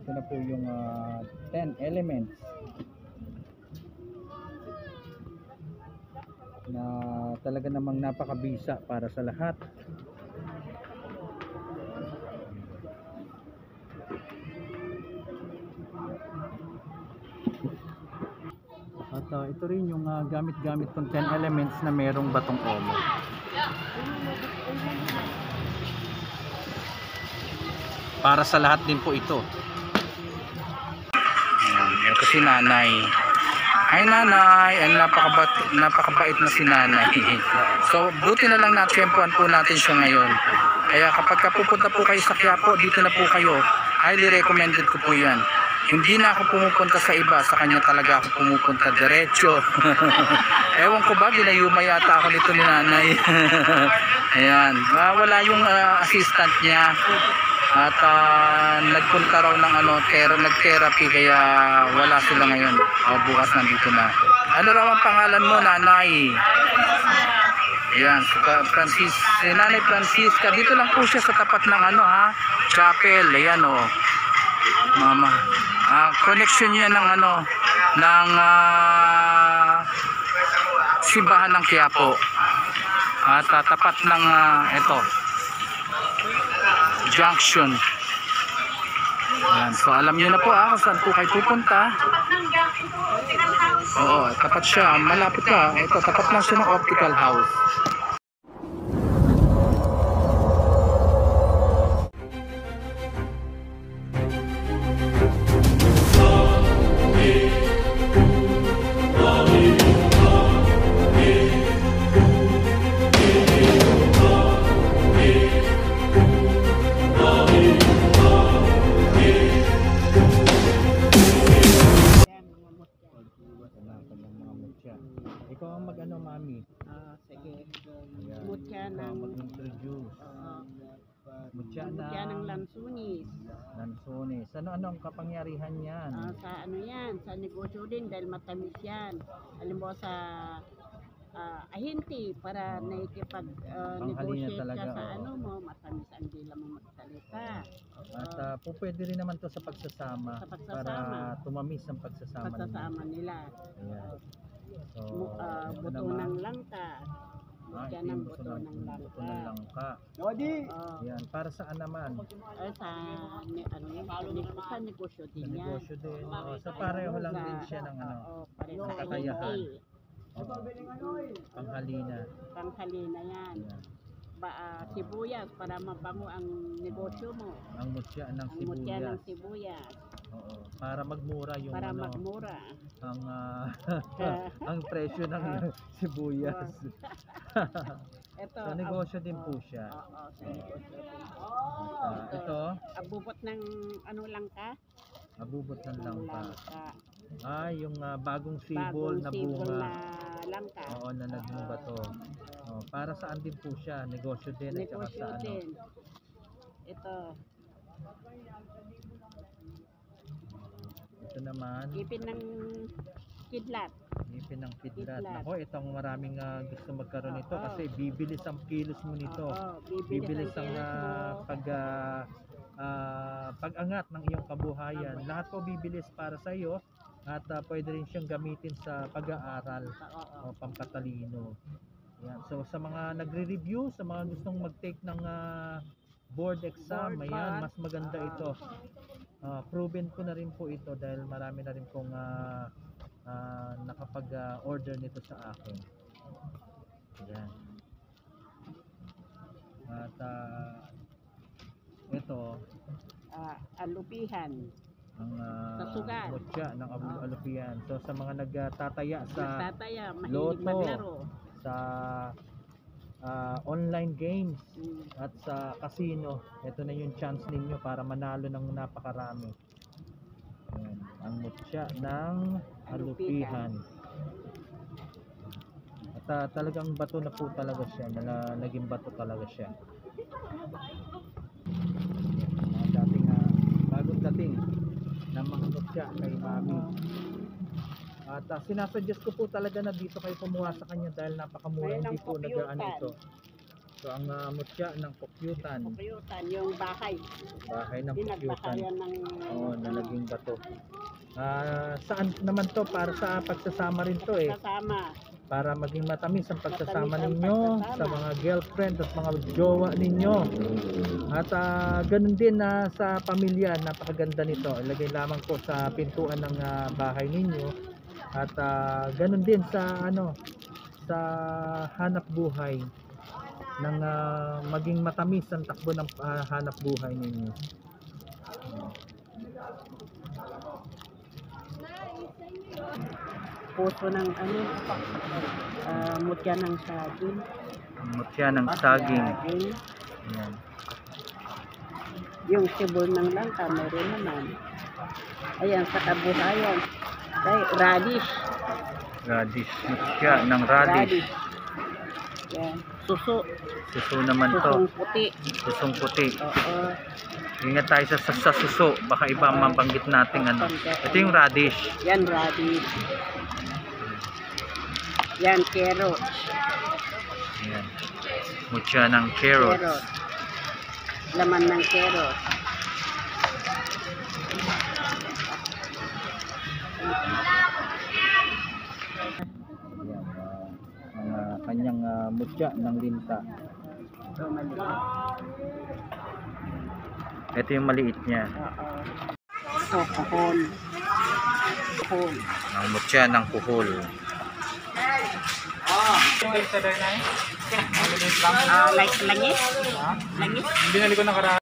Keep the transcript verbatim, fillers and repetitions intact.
ito na po yung uh, ten elements na talaga namang napakabisa para sa lahat. At uh, ito rin yung uh, gamit-gamit kong ten elements na merong batong omo. Para sa lahat din po ito. Ayan, ito si nanay. Hi nanay, ay napakabait, napakabait na si nanay. So buti na lang natsyempohan po natin siya ngayon. Kaya kapag pupunta po kayo sa Quiapo, dito na po kayo. Highly recommended ko po yan. Hindi na ako pumupunta sa iba, sa kanya talaga ako pumupunta diretso. Ewan ko ba, ginayuma yata ako nito ni nanay. Ayan, uh, wala yung uh, assistant niya. At uh, nagpunta raw ng ano, ter nag-therapy, kaya wala sila ngayon. O, bukas nandito na. Ano raw ang pangalan mo, nanay? Ayan, si Francis, si Nanay Francisca. Dito lang po siya sa tapat ng ano ha, chapel. Ayan o. Mama. Uh, connection niya ng ano, ng uh, simbahan ng Quiapo. At uh, tapat ng uh, ito. Junction. Ayan. So alam niyo na po ah, kung saan po kayo pupunta. Oo, tapat siya. Malapit ka. Ito, tapat lang siya ng optical house. Ikaw ang mag-ano, mami? Ah, sige. Ayan. Mutya Ikaw ng ang mag-introduce. uh, Mutya na mutya ng lansunis. Lansones. Ano-ano ang kapangyarihan yan? Ah, sa ano yan, sa negosyo din dahil matamis yan. Halimbawa sa ah, ahinti para nakikipag uh, Panghalina negotiate ka talaga, sa oo. ano mo, matamis ang dila mo magsalita. At uh, po pwede rin naman to sa pagsasama, Sa pagsasama. para tumamis ang pagsasama, Pagsasama ninyo. nila. Ayan. So, Mu- ah, ito buto naman. ng langka. Ah, Mutya ito ng yung buto buto ng, ng buto ng langka. langka. Oh, Ayan. Para saan naman? ay sa ni, ano yan, sa, ne- sa negosyo Sa din yan. negosyo din. Oh, sa pareho lang din siya ng ano, Oo, pareho ng sa kakayahan. hindi. Oo. Panghalina. Panghalina yan. Ayan. Ba, ah, sibuyas para mabango ang negosyo mo. Ang mutya ng Ang mutya ng sibuyas. sibuyas Oo. Para magmura yung para ano, magmura. ang ah, ang presyo ng sibuyas. Ito, Sa negosyo din po siya. Oo, sa negosyo din. Ah, ito, Abubot ng ano lang ka? abubot ng Ng langka. langka. Ah, yung ah, bagong sibol Bagong na sibol bunga. na langka. Oo, na nagmunga to. Oh, para saan din po siya? Negosyo din at saka Negosyo sa ano. din. Ito, Ito naman, ipin ng kidlat. ipin ng kidlat. Kidlat. Nako, itong maraming ah, gusto magkaroon nito Oo. kasi bibilis ang kilos mo nito. Oo, Bibilis ang kilos ah, mo. pag ah, ah, pag-angat ng iyong kabuhayan. Lahat po bibilis para sa iyo at ah, pwede rin siyang gamitin sa pag-aaral Oo. o pampatalino. Yan. So sa mga nagre-review, sa mga gustong mag-take ng ah, board exam, Board ayan, pass. mas maganda ito. Ah, proven ko na rin po ito dahil marami na rin pong ah, ah, nakapag-order nito sa akin. Ayan. At ah, ito Ah, alupihan. ang uh, Sa sugat. mutya ng abu- Oh. alupian. So sa mga nagtataya sa Nagtataya, mahilig loto. maglaro. sa ah, online games Mm. at sa casino, ito na yung chance ninyo para manalo ng napakarami. Ayan, ang mutya ng alupihan. At ah, talagang bato na po talaga siya, na, na- naging bato talaga siya. Mga dating ah, bagong dating ng mga mutya kay mami. At uh, sinasuggest ko po talaga na dito kayo kumuha sa kanya dahil napakamura, Mayroon hindi ng po nagaan kopyutan. ito. So ang uh, mutya ng pukyutan, Pukyutan, yung bahay. bahay ng pukyutan. Pinagbakayan ng... Oo, na naging bato. Ah, saan naman to? Para sa pagsasama rin to eh. Kasama. Para maging matamis ang pagsasama Matamis ang ninyo pagsasama. sa mga girlfriend at mga jowa ninyo. At ah, ganun din na sa pamilya, napakaganda nito. Ilagay lamang po sa pintuan ng ah, bahay ninyo. At ah, ganun din sa ano sa hanap buhay ng ah, maging matamis ang takbo ng ah, hanap buhay ninyo. Puso ng ano, ah, mutya ng saging. Mutya ng saging. Saging. Ayan. Yung sibol ng langka, mayroon naman. Ayan, sa kabuhayan. Ay, radish. Radish. Mutya ng radish. Yan. Suso. Suso naman to. Susong puti. Susong puti. Oo. Ingat tayo sa, sa, sa suso. Baka iba ang mabanggit natin ano. Ito yung radish. Yan, radish. Yan, carrot. Ayan. Mutya ng carrots. Carrot. Laman ng carrot. Ayan, ah, ang ah, kanyang ah, mutya ng linta. Ito, maliit. Ito yung maliit niya. Oo. Ito, kuhol. Kuhol. Ang mutya ng kuhol. Ah, like langis? Langis? Binali ko na